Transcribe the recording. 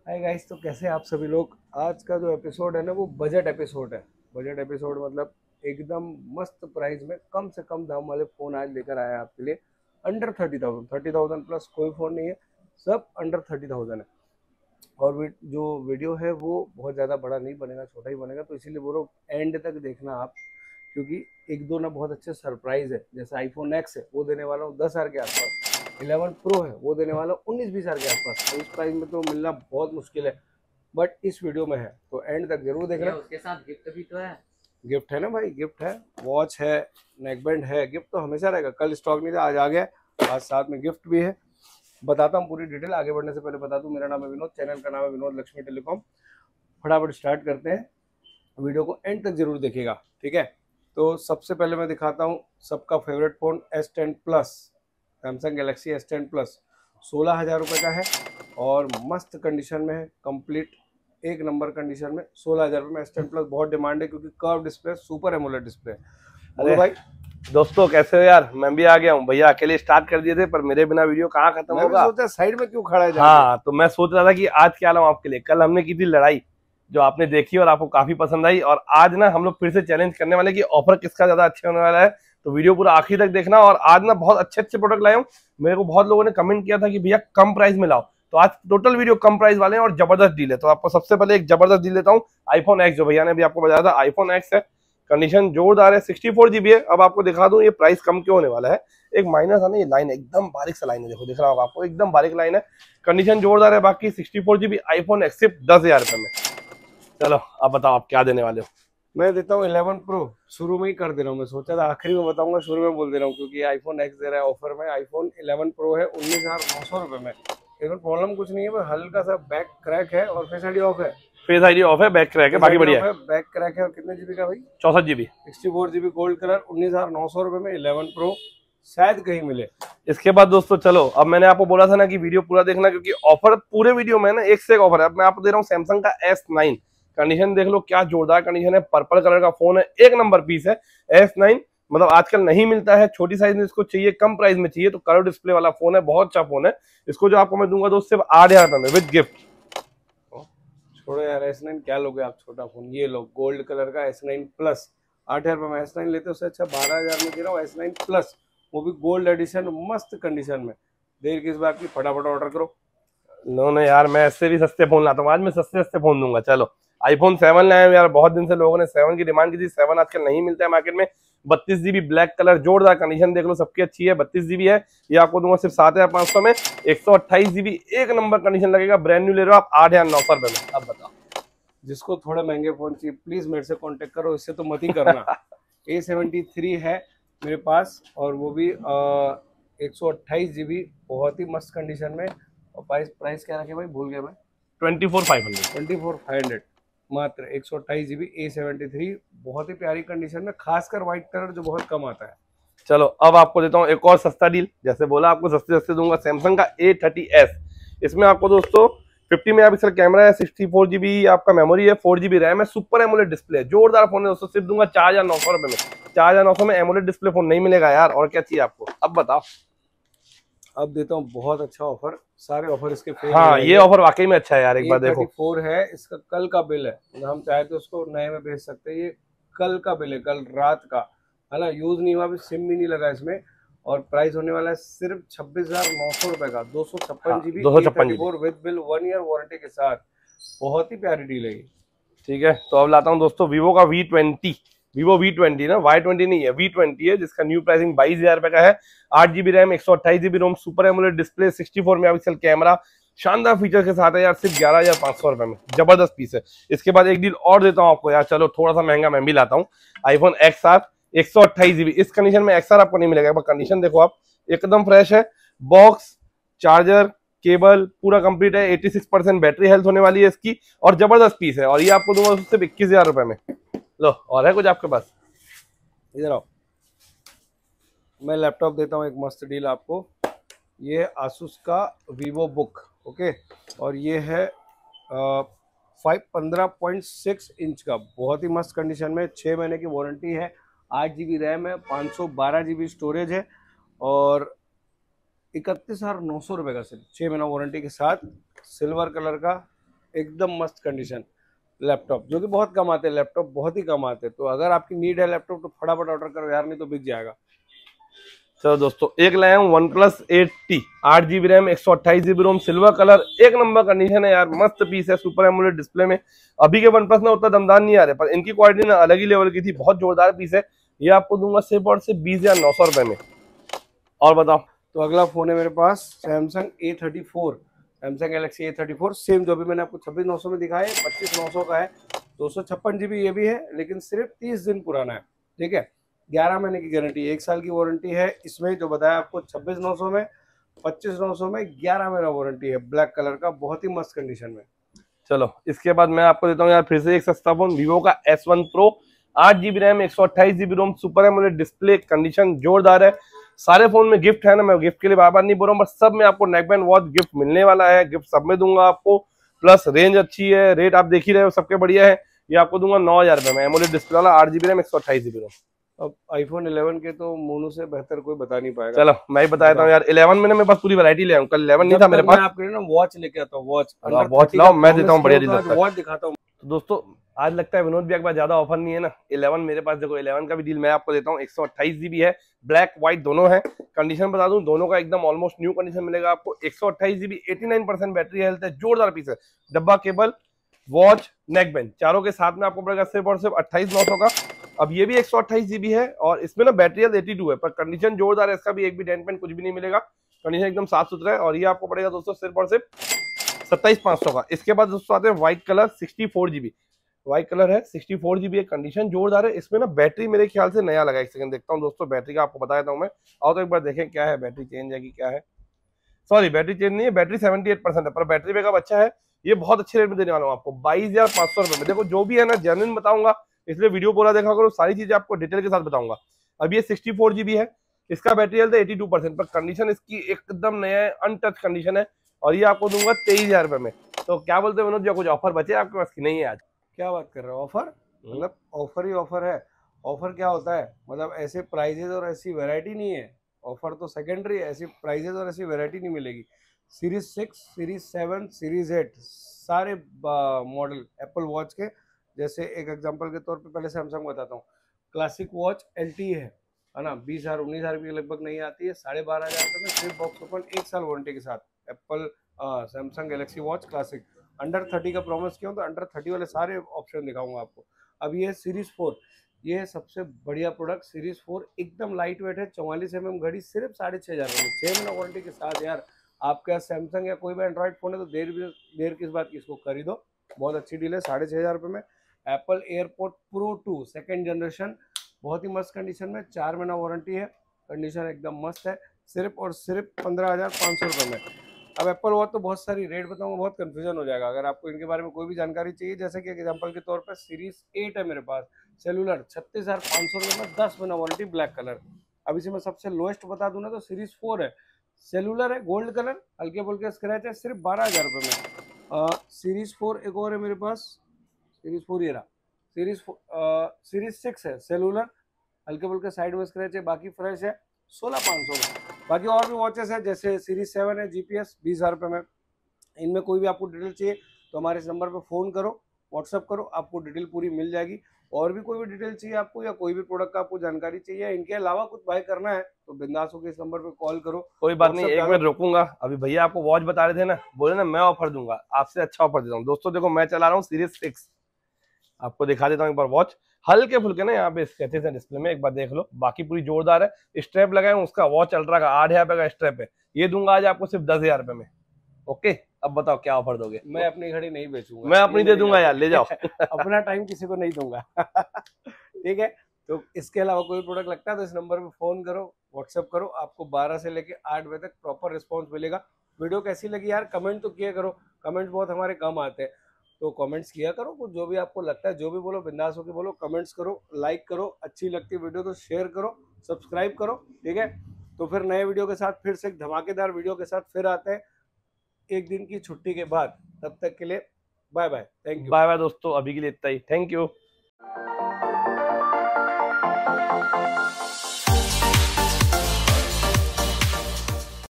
Hi guys, तो कैसे हैं आप सभी लोग। आज का जो एपिसोड है ना वो बजट एपिसोड है। बजट एपिसोड मतलब एकदम मस्त प्राइस में कम से कम दाम वाले फ़ोन आज लेकर आया है आपके लिए। अंडर 30,000, 30,000 प्लस कोई फ़ोन नहीं है, सब अंडर 30,000 है। और जो वीडियो है वो बहुत ज़्यादा बड़ा नहीं बनेगा, छोटा ही बनेगा, तो इसीलिए बोलो एंड तक देखना आप, क्योंकि एक दो ना बहुत अच्छे सरप्राइज है। जैसे आईफोन एक्स है वो देने वाला हूँ 10,000 के आसपास, 11 प्रो है वो देने वाला हूँ 19-20 हज़ार के आसपास। तो इस प्राइस में तो मिलना बहुत मुश्किल है, बट इस वीडियो में है, तो एंड तक जरूर देखना। उसके साथ गिफ्ट भी तो है। गिफ्ट है ना भाई, गिफ्ट है, वॉच है, नेकबैंड है, गिफ्ट तो हमेशा रहेगा। कल स्टॉक नहीं था, आज आ गया, आज साथ में गिफ्ट भी है। बताता हूँ पूरी डिटेल। आगे बढ़ने से पहले बता दूँ, मेरा नाम है विनोद, चैनल का नाम है विनोद लक्ष्मी टेलीकॉम। फटाफट स्टार्ट करते हैं, वीडियो को एंड तक जरूर देखिएगा, ठीक है। तो सबसे पहले मैं दिखाता हूँ सबका favourite phone S10 plus, Samsung Galaxy S10 plus. 16,000 रुपये का है और मस्त कंडीशन में है, कंप्लीट एक नंबर कंडीशन में। 16,000 रुपये में S10 प्लस बहुत डिमांड है, क्योंकि curve display, super AMOLED display. बोलो अरे भाई। दोस्तों, कैसे हो यार? मैं भी आ गया हूँ भैया। अकेले स्टार्ट कर दिए थे, पर मेरे बिना वीडियो कहाँ खत्म मैं भी होगा। सोचा साइड में क्यों खड़ा है जाके। हाँ, तो मैं सोच रहा था कि आज क्या लाऊं आपके लिए। कल हमने की थी लड़ाई जो आपने देखी और आपको काफी पसंद आई, और आज ना हम लोग फिर से चैलेंज करने वाले कि ऑफर किसका ज्यादा अच्छा होने वाला है। तो वीडियो पूरा आखिर तक देखना। और आज ना बहुत अच्छे अच्छे प्रोडक्ट लाए हूँ। मेरे को बहुत लोगों ने कमेंट किया था कि भैया कम प्राइस में लाओ, तो आज टोटल वीडियो कम प्राइस वाले हैं और जबरदस्त डील है। तो आपको सबसे पहले एक जबरदस्त डील देता हूँ। आईफोन एक्स, जो भैया ने भी आपको बताया था, आईफोन एक्स है, कंडीशन जोरदार है, 64 GB है। अब आपको दिखा दूं ये प्राइस कम क्यों होने वाला है। एक माइनस है ना, ये लाइन एकदम बारीक सा लाइन है, देखो दिख रहा होगा आपको, एकदम बारीक लाइन है। कंडीशन जोरदार है। बाकी 64 GB आईफोन एक्स सिर्फ 10,000 रुपए में। चलो अब बताओ आप क्या देने वाले हो। मैं देता हूँ 11 प्रो, शुरू में ही कर दे रहा हूँ। मैं सोचा था आखिरी में बताऊंगा, शुरू में बोल दे रहा हूँ, क्योंकि आईफोन एक्स दे रहा है ऑफर में। आईफोन 11 प्रो है 19,900 रुपये में। इसमें प्रॉब्लम कुछ नहीं है, बस हल्का सा बैक क्रैक है और फेस आईडी ऑफ है। फेस आईडी ऑफ है, बैक क्रैक है, बाकी बढ़िया है। बैक क्रैक है। और कितने जीबी का भाई? 64 GB। 64 GB गोल्ड कलर, 19,900 रुपये में 11 प्रो, शायद कहीं मिले। इसके बाद दोस्तों चलो, अब मैंने आपको बोला था ना कि वीडियो पूरा देखना, क्योंकि ऑफर पूरे वीडियो में ना एक से एक ऑफर है। अब मैं आपको दे रहा हूँ सैमसंग का S9। कंडीशन देख लो, क्या जोरदार कंडीशन है, पर्पल कलर का फोन है, एक नंबर पीस है। S9 मतलब आजकल नहीं मिलता है, छोटी साइज में इसको चाहिए, कम प्राइस में चाहिए, तो कर्व डिस्प्ले वाला फोन है, बहुत अच्छा फोन है। इसको जो आपको मैं दूंगा दोस्त सिर्फ 8,000 रुपए में विद गिफ्ट। छोड़ो यार, S9 क्या लोगे आप, छोटा फोन। ये लो गोल्ड कलर का S9 प्लस, 8,000 रुपये में S9 लेते हो, उससे अच्छा 12,000 में दे रहा हूँ S9 प्लस, वो भी गोल्ड एडिशन, मस्त कंडीशन में। देर किस बात की, फटाफट ऑर्डर करो। नो नहीं यार, मैं इससे भी सस्ते फोन लाता हूँ। आज मैं सस्ते सस्ते फोन दूंगा। चलो आईफोन 7 लाए हैं यार, बहुत दिन से लोगों ने 7 की डिमांड की थी। 7 आजकल नहीं मिलता है मार्केट में। 32 GB ब्लैक कलर, जोरदार कंडीशन देख लो, सबकी अच्छी है। 32 GB है, ये आपको दूंगा सिर्फ 7,500 में। 128 GB एक नंबर कंडीशन लगेगा, ब्रांड न्यू ले रहे हो आप 8,900 रुपए में। अब बताओ। जिसको थोड़े महंगे फोन चाहिए प्लीज मेरे से कांटेक्ट करो, इससे तो मत ही करना। A73 है मेरे पास, और वो भी 128 GB, बहुत ही मस्त कंडीशन में। और प्राइस प्राइस क्या रखे भाई, भूल गया मैं। 24,500। 24,500, मात्र 128 GB A73, बहुत ही प्यारी कंडीशन में, खासकर व्हाइट कलर जो बहुत कम आता है। चलो अब आपको देता हूँ एक और सस्ता डील। जैसे बोला आपको सस्ते सस्ते दूंगा, सैमसंग का A30s। इसमें आपको दोस्तों 50 मेगापिक्सल कैमरा है, 64 GB आपका मेमोरी है, 4 GB रैम है, सुपर एमोलेड डिस्प्ले, जोरदार फोन है दोस्तों। सिर्फ दूंगा 4,900 रुपए में। 4,900 में एमोलेड डिस्प्ले फोन नहीं मिलेगा यार, और क्या चाहिए आपको, अब बताओ। अब देता हूँ बहुत अच्छा ऑफर, सारे ऑफर इसके फेल हाँ, ये ऑफर वाकई में अच्छा है यार, एक बार देखो। A34 है, इसका कल का बिल है, मतलब हम चाहे तो उसको नए में भेज सकते हैं। ये कल का बिल है, कल रात का, है ना, यूज नहीं हुआ, अभी सिम भी नहीं लगा इसमें। और प्राइस होने वाला है सिर्फ 26,900 रुपए का, 256 GB 256 GB। With bill, 1 year warranty के साथ। बहुत ही प्यारी डील है ये। ठीक है, तो अब लाता हूँ दोस्तों वीवो का V20। वीवो V20 ना, Y20 नहीं है, V20 है, जिसका न्यू प्राइसिंग 22,000 रुपए का है। 8 GB RAM, 128 GB ROM, super AMOLED display, 64 megapixel camera, शानदार फीचर के साथ है यार, सिर्फ 11,500 रुपए में। जबरदस्त पीस है। इसके बाद एक डील और देता हूँ आपको यार, चलो थोड़ा सा महंगा मैं भी लाता हूँ। आईफोन XR 128 GB, इस कंडीशन में XR आपको नहीं मिलेगा। कंडीशन देखो आप, एकदम फ्रेश है। बॉक्स, चार्जर, केबल पूरा कंप्लीट है। 86% बैटरी हेल्थ होने वाली है इसकी, और जबरदस्त पीस है। और ये आपको दूंगा सिर्फ 21,000 रुपए में। लो, और है कुछ आपके पास? इधर आओ, मैं लैपटॉप देता हूँ एक मस्त डील आपको। ये आसूस का वीवो बुक, ओके, और ये है 15.6 इंच का, बहुत ही मस्त कंडीशन में, 6 महीने की वारंटी है, 8 GB रैम है, 512 GB स्टोरेज है, और 31,900 रुपये का सिर्फ, 6 महीना वारंटी के साथ। सिल्वर कलर का एकदम मस्त कंडीशन लैपटॉप, जो कि बहुत कम आते हैं, लैपटॉप बहुत ही कम आते हैं। तो अगर आपकी नीड है लैपटॉप तो फटाफट ऑर्डर करो यार, नहीं तो बिक जाएगा। चलो दोस्तों, एक लाया हूँ OnePlus 8T, 8GB RAM, 128GB ROM, silver colour, एक नंबर कंडीशन है यार, मस्त पीस है, सुपर एमोलेड डिस्प्ले में। अभी के OnePlus ना उतना दमदार नहीं आ रहे, पर इनकी क्वालिटी ना अलग ही लेवल की थी, बहुत जोरदार पीस है। ये आपको दूंगा सिर्फ और सिर्फ 20,900 रुपए में। और बताओ। तो अगला फोन है मेरे पास Samsung A34, Samsung Galaxy A34, same जो भी मैंने आपको 26,900 में दिखाया है, 25,900 का है, 256GB ये भी है, लेकिन सिर्फ 30 दिन पुराना है। ठीक है, 11 महीने की गारंटी, 1 साल की वारंटी है इसमें। जो बताया आपको 26,900 में, 25,900 में 11 महीना वारंटी है, ब्लैक कलर का, बहुत ही मस्त कंडीशन में। चलो इसके बाद मैं आपको देता हूँ यार फिर से एक सस्ता फोन, वीवो का S1 Pro, 8GB RAM, 128GB ROM, super AMOLED display, condition जोरदार है। सारे फोन में गिफ्ट है ना, मैं गिफ्ट के लिए बार बार नहीं बोल रहा हूँ, बस सब में आपको नेक बैंड वॉच गिफ्ट मिलने वाला है, गिफ्ट सब में दूंगा आपको। प्लस रेंज अच्छी है, रेट आप देख ही रहे हो, सबके बढ़िया है। ये आपको दूंगा 9,000 रुपए में, एमोलेड डिस्प्ले वाला, 8GB रैम, 128GB रोम। अब आईफोन 11 के तो मोनू से बेहतर कोई बता नहीं पाएगा। चलो मैं ही बता देता हूँ यार, 11 में ना मेरे पास पूरी वैरायटी ले आऊँ, कल 11 नहीं था मेरे पास। आपके लिए ना वॉच लेके आता हूँ, वॉच लाओ, मैं देता हूँ बढ़िया डील। वॉच दिखाता हूँ। तो दोस्तों आज लगता है विनोद भी एक बार ज्यादा ऑफर नहीं है ना। 11 मेरे पास देखो, 11 का भी डील मैं आपको देता हूँ, 128GB है, ब्लैक व्हाइट दोनों है। कंडीशन बता दूं, दोनों का एकदम ऑलमोस्ट न्यू कंडीशन मिलेगा आपको। 128GB, 89% बैटरी हेल्थ है, जोरदार पीस है। डब्बा, केबल, वॉच, नेक बैंड, चारों के साथ में आपको पड़ेगा सिर्फ और सिर्फ 28,900 का। अब ये भी 128GB है और इसमें ना बैटरी हेल्थ 82 है, पर कंडीशन जोरदार है, इसका भी एक भी डेंट पेंट कुछ भी नहीं मिलेगा, कंडीशन एकदम साफ सुथरा है। और ये आपको पड़ेगा दोस्तों सिर्फ और सिर्फ 27,500 का। इसके बाद दोस्तों आते हैं white colour, 64GB, white colour है, 64GB है, कंडीशन जोरदार है। इसमें ना बैटरी मेरे ख्याल से नया लगा, एक सेकंड देखता हूँ दोस्तों, बैटरी का आपको बता देता हूँ मैं। आओ तो एक बार देखें क्या है, बैटरी चेंज है कि क्या है। सॉरी, बैटरी चेंज नहीं है, बैटरी 78% है, पर बैटरी बैकअप अच्छा है। ये बहुत अच्छे रेट में देने वाला हूँ आपको, 22,500 रुपए में। देखो जो भी है ना जेन्युइन बताऊंगा, इसलिए वीडियो पूरा देखा करो, सारी चीजें आपको डिटेल के साथ बताऊंगा। अब ये 64GB है, इसका बैटरी हेल्थ है 82%, पर कंडीशन इसकी एकदम नया है, अनटच कंडीशन है। और ये आपको दूंगा 23,000 रुपए में। तो क्या बोलते हैं विनोद जी, कुछ ऑफर बचे आपके पास की नहीं है आज? क्या बात कर रहे हो, ऑफर? मतलब ऑफर ही ऑफर है। ऑफर क्या होता है, मतलब ऐसे प्राइजेस और ऐसी वैरायटी नहीं है। ऑफर तो सेकेंडरी है, ऐसी प्राइजेस और ऐसी वैरायटी नहीं मिलेगी। सीरीज 6, सीरीज 7, सीरीज 8 सारे मॉडल एप्पल वॉच के, जैसे एक एग्जांपल के तौर पे पहले सैमसंग बताता हूँ। क्लासिक वॉच LTE है ना, 20,000 19,000 के लगभग नहीं आती है, 12,500 रुपये में सिर्फ बॉक्स ओपन, 1 साल वारंटी के साथ Apple Samsung Galaxy watch classic. Under 30 का प्रॉमिस किया हूँ, तो अंडर 30 वाले सारे ऑप्शन दिखाऊंगा आपको। अब ये सीरीज 4, ये सबसे बढ़िया प्रोडक्ट सीरीज 4, एकदम लाइट वेट है, 44 mm घड़ी, सिर्फ 6,500 रुपये में, 6 महीना वारंटी के साथ। यार आपका सैमसंग या कोई भी एंड्रॉइड फोन है तो देर किस बात की, इसको खरीदो, बहुत अच्छी डील है, 6,500 रुपये में। Apple airport pro 2 second generation, बहुत ही मस्त कंडीशन में, 4 महीना वारंटी है, कंडीशन एकदम मस्त है, सिर्फ और सिर्फ 15,500 रुपये में। अब एप्पल वॉच तो बहुत सारी रेट बताऊंगा, बहुत कंफ्यूजन हो जाएगा। अगर आपको इनके बारे में कोई भी जानकारी चाहिए, जैसे कि एग्जांपल के तौर पर सीरीज 8 है मेरे पास, सेलुलर, 36,500 रुपये में, 10 महीना वारंटी, ब्लैक कलर। अब इसी में सबसे लोएस्ट बता दूं ना तो सीरीज 4 है, सेलुलर है, गोल्ड कलर, हल्के फुल्के स्क्रैच है, सिर्फ 12,000 रुपये में। सीरीज 4 एक और है मेरे पास, सीरीज 4 ये रहा, सीरीज 6 है, सेलुलर, हल्के फुल्के साइड में स्क्रैच है, बाकी फ्रेश है, 16,500 में। बाकी और भी वॉचेस है, जैसे सीरीज 7 है, GPS, 20,000 रुपये में। इनमें कोई भी आपको डिटेल चाहिए तो हमारे इस नंबर पर फ़ोन करो, व्हाट्सअप करो, आपको डिटेल पूरी मिल जाएगी। और भी कोई भी डिटेल चाहिए आपको, या कोई भी प्रोडक्ट का आपको जानकारी चाहिए, इनके अलावा कुछ बाय करना है, तो बिंदास होकर इस नंबर पर कॉल करो। कोई बात नहीं, एक मिनट रोकूंगा। अभी भैया आपको वॉच बता रहे थे ना, बोले ना मैं ऑफर दूंगा, आपसे अच्छा ऑफर देता हूँ। दोस्तों देखो, मैं चला रहा हूँ सीरीज 6, आपको दिखा देता हूँ एक बार वॉच। हल्के फुल्के ना यहाँ पे स्केचेस है डिस्प्ले में, एक बार देख लो, बाकी पूरी जोरदार है। स्ट्रैप लगाए हूँ उसका, वॉच अल्ट्रा का 8,000 रुपए का स्ट्रैप है, ये दूंगा आज आपको सिर्फ 10,000 रुपए में। ओके, अब बताओ क्या ऑफर दोगे? मैं अपनी घड़ी नहीं बेचूंगा, मैं अपनी दे दूंगा यार, ले जाओ। अपना टाइम किसी को नहीं दूंगा। ठीक है, तो इसके अलावा कोई प्रोडक्ट लगता है तो इस नंबर पे फोन करो, व्हाट्सएप करो, आपको 12 से लेके 8 बजे तक प्रॉपर रिस्पॉन्स मिलेगा। वीडियो कैसी लगी यार, कमेंट तो किया करो, कमेंट्स बहुत हमारे कम आते हैं, तो कमेंट्स किया करो, कुछ जो भी आपको लगता है, जो भी बोलो बिंदास होकर बोलो, कमेंट्स करो, लाइक करो, अच्छी लगती है वीडियो तो शेयर करो, सब्सक्राइब करो। ठीक है, तो फिर नए वीडियो के साथ, फिर से एक धमाकेदार वीडियो के साथ फिर आते हैं एक दिन की छुट्टी के बाद। तब तक के लिए bye bye, thank you. Bye bye दोस्तों, अभी के लिए इतना ही, थैंक यू।